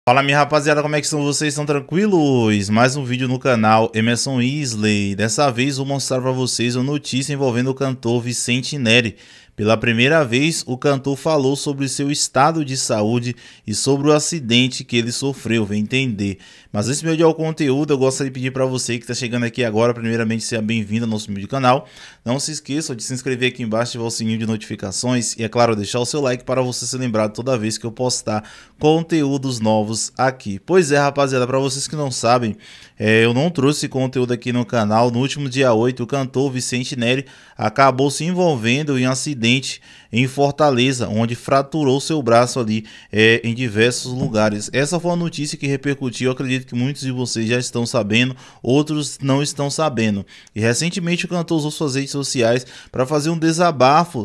Fala minha rapaziada, como é que estão vocês? Estão tranquilos? Mais um vídeo no canal Emerson Isley. Dessa vez vou mostrar para vocês uma notícia envolvendo o cantor Vicente Neri. Pela primeira vez, o cantor falou sobre seu estado de saúde e sobre o acidente que ele sofreu, vem entender. Mas antes de ao conteúdo, eu gostaria de pedir para você que está chegando aqui agora, primeiramente, seja bem-vindo ao nosso vídeo canal. Não se esqueça de se inscrever aqui embaixo, ativar o sininho de notificações e, é claro, deixar o seu like para você ser lembrado toda vez que eu postar conteúdos novos aqui. Pois é, rapaziada, para vocês que não sabem, eu não trouxe conteúdo aqui no canal. No último dia 8, o cantor Vicente Neri acabou se envolvendo em um acidente em Fortaleza, onde fraturou seu braço ali em diversos lugares. Essa foi uma notícia que repercutiu, eu acredito que muitos de vocês já estão sabendo, outros não estão sabendo. E recentemente o cantor usou suas redes sociais para fazer um desabafo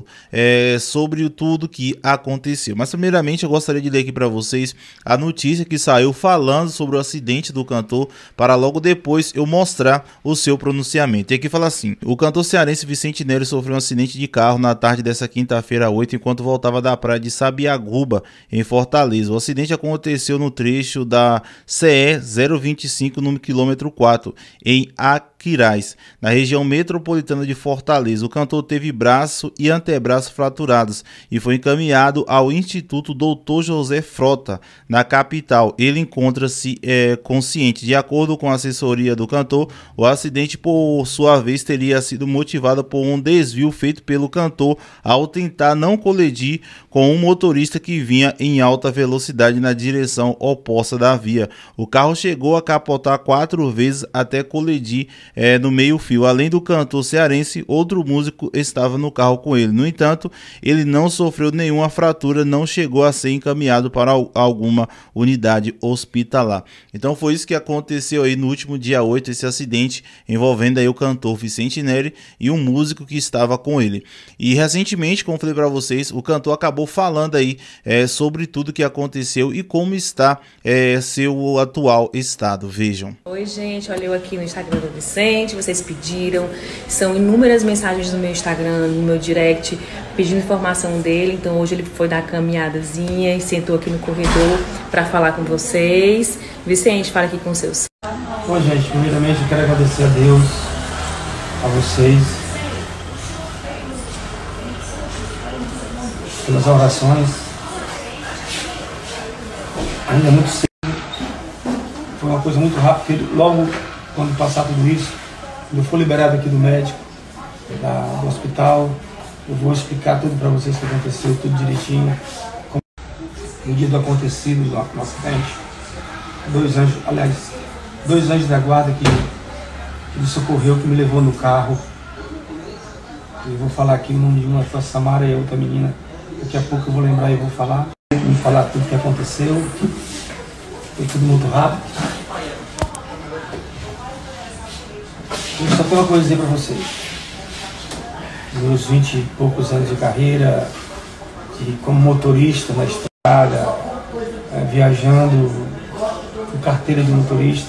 sobre tudo que aconteceu. Mas primeiramente eu gostaria de ler aqui para vocês a notícia que saiu falando sobre o acidente do cantor, para logo depois eu mostrar o seu pronunciamento. E aqui fala assim: o cantor cearense Vicente Neri sofreu um acidente de carro na tarde dessa quinta-feira 8, enquanto voltava da praia de Sabiaguba, em Fortaleza. O acidente aconteceu no trecho da CE 025, no quilômetro 4, em Aquiraz, na região metropolitana de Fortaleza. O cantor teve braço e antebraço fraturados e foi encaminhado ao Instituto Dr. José Frota, na capital. Ele encontra-se consciente. De acordo com a assessoria do cantor, o acidente, por sua vez, teria sido motivado por um desvio feito pelo cantor ao tentar não colidir com um motorista que vinha em alta velocidade na direção oposta da via. O carro chegou a capotar 4 vezes até colidir no meio-fio. Além do cantor cearense, outro músico estava no carro com ele. No entanto, ele não sofreu nenhuma fratura, não chegou a ser encaminhado para alguma unidade hospitalar. Então foi isso que aconteceu aí no último dia 8, esse acidente envolvendo aí o cantor Vicente Neri e um músico que estava com ele. E recentemente, como falei para vocês, o cantor acabou falando aí sobre tudo que aconteceu e como está seu atual estado. Vejam. Oi gente, olha eu aqui no Instagram do Vicente, vocês pediram, são inúmeras mensagens no meu Instagram, no meu direct, pedindo informação dele. Então hoje ele foi dar uma caminhadazinha e sentou aqui no corredor para falar com vocês. Vicente, fala aqui com os seus. Bom gente, primeiramente eu quero agradecer a Deus, a vocês, pelas orações. Ainda é muito cedo, foi uma coisa muito rápida, porque logo quando passar tudo isso, quando eu for liberado aqui do médico, do hospital, eu vou explicar tudo para vocês o que aconteceu, tudo direitinho. No dia do acontecido, no acidente, dois anjos da guarda que me socorreu, que me levou no carro. Eu vou falar aqui o nome de uma, foi a Samara, e a outra menina. Daqui a pouco eu vou lembrar e vou falar. Me falar tudo o que aconteceu. Foi tudo muito rápido. Eu só tenho uma coisa a dizer para vocês. Meus 20 e poucos anos de carreira, como motorista na estrada, viajando com carteira de motorista,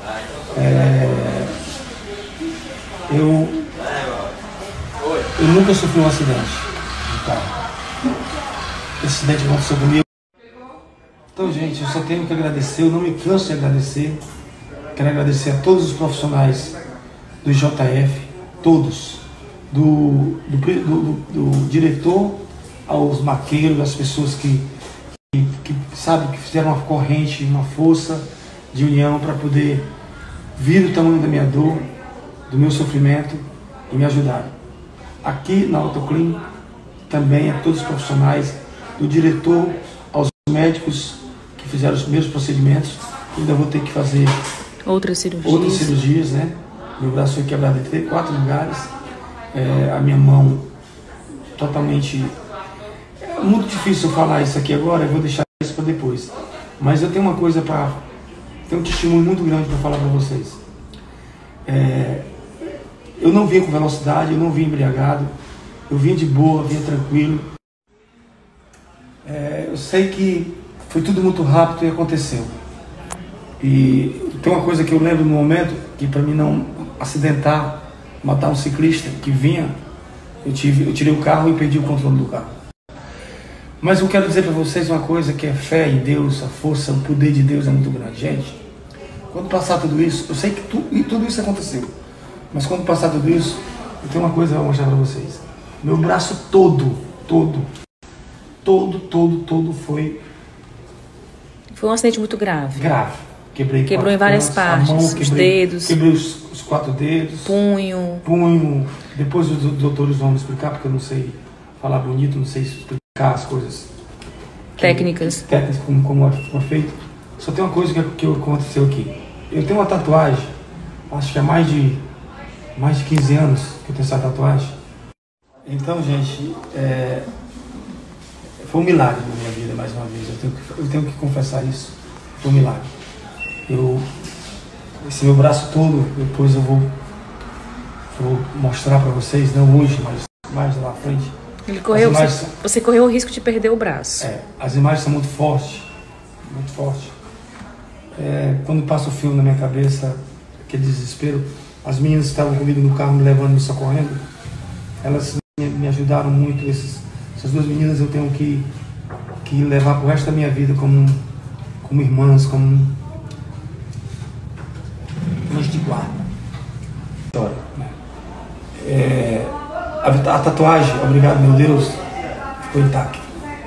eu nunca sofri um acidente de carro. Esse acidente aconteceu comigo. Então, gente, eu só tenho que agradecer, eu não me canso de agradecer. Quero agradecer a todos os profissionais do JF, todos, do diretor aos maqueiros, as pessoas que sabem, que fizeram uma corrente, uma força de união para poder vir o tamanho da minha dor, do meu sofrimento e me ajudaram. Aqui na Autoclin, também a todos os profissionais, do diretor aos médicos que fizeram os primeiros procedimentos. Ainda vou ter que fazer outras cirurgias, né? Meu braço foi quebrado em 4 lugares, a minha mão totalmente... É muito difícil falar isso aqui agora, eu vou deixar isso para depois. Mas eu tenho uma coisa para... Tenho um testemunho muito grande para falar para vocês. Eu não vim com velocidade, eu não vim embriagado, eu vim de boa, vim tranquilo. Eu sei que foi tudo muito rápido e aconteceu. E tem uma coisa que eu lembro no momento, que para mim não acidentar, matar um ciclista que vinha, eu tirei o carro e perdi o controle do carro. Mas eu quero dizer para vocês uma coisa, que é fé em Deus, a força, o poder de Deus é muito grande. Gente, quando passar tudo isso, eu sei que tudo isso aconteceu, mas quando passar tudo isso, eu tenho uma coisa para mostrar para vocês. Meu braço todo foi Foi um acidente muito grave. grave. Quebrou em várias partes, os dedos. Quebrei os 4 dedos. Punho. Depois os doutores vão me explicar, porque eu não sei falar bonito, não sei explicar as coisas. Técnicas. Como é feito. Só tem uma coisa que aconteceu aqui. Eu tenho uma tatuagem, acho que há mais de 15 anos que eu tenho essa tatuagem. Então, gente, foi um milagre na minha vida, mais uma vez. Eu tenho que confessar isso. Foi um milagre. Esse meu braço todo, depois eu vou mostrar para vocês, não hoje, mas mais lá à frente. Você correu o risco de perder o braço. As imagens são muito fortes, muito fortes. Quando passa o filme na minha cabeça, aquele desespero, as meninas que estavam comigo no carro, me levando, me socorrendo, elas me ajudaram muito. Essas 2 meninas eu tenho que levar pro resto da minha vida como irmãs, como anjo de guarda. A tatuagem, obrigado meu Deus, ficou intacta.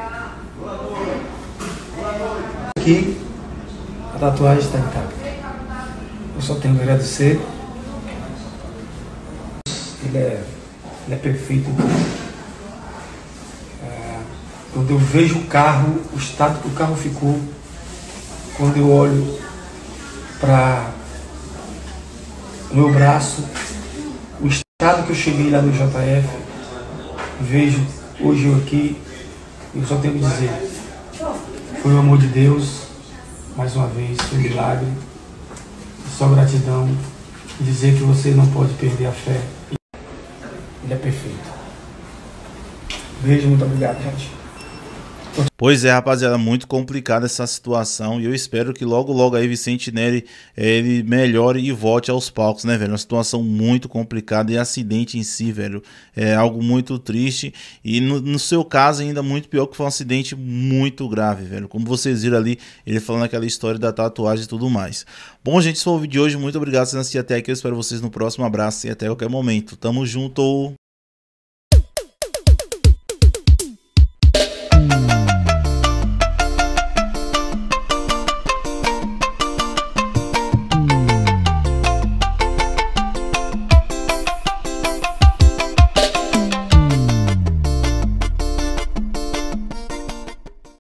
Aqui, a tatuagem está intacta. Eu só tenho que agradecer. Ele é perfeito. Quando eu vejo o carro, o estado que o carro ficou, quando eu olho para o meu braço, o estado que eu cheguei lá no JF, vejo hoje eu aqui, eu só tenho que dizer, foi o amor de Deus, mais uma vez, foi um milagre, só gratidão, e dizer que você não pode perder a fé, ele é perfeito. Beijo, muito obrigado, gente. Pois é, rapaziada, muito complicada essa situação e eu espero que logo aí Vicente Neri ele melhore e volte aos palcos, né, velho? Uma situação muito complicada e acidente em si, velho, é algo muito triste e no seu caso ainda muito pior, que foi um acidente muito grave, velho. Como vocês viram ali, ele falando aquela história da tatuagem e tudo mais. Bom, gente, esse foi o vídeo de hoje, muito obrigado por assistir até aqui, eu espero vocês no próximo, abraço e até qualquer momento. Tamo junto!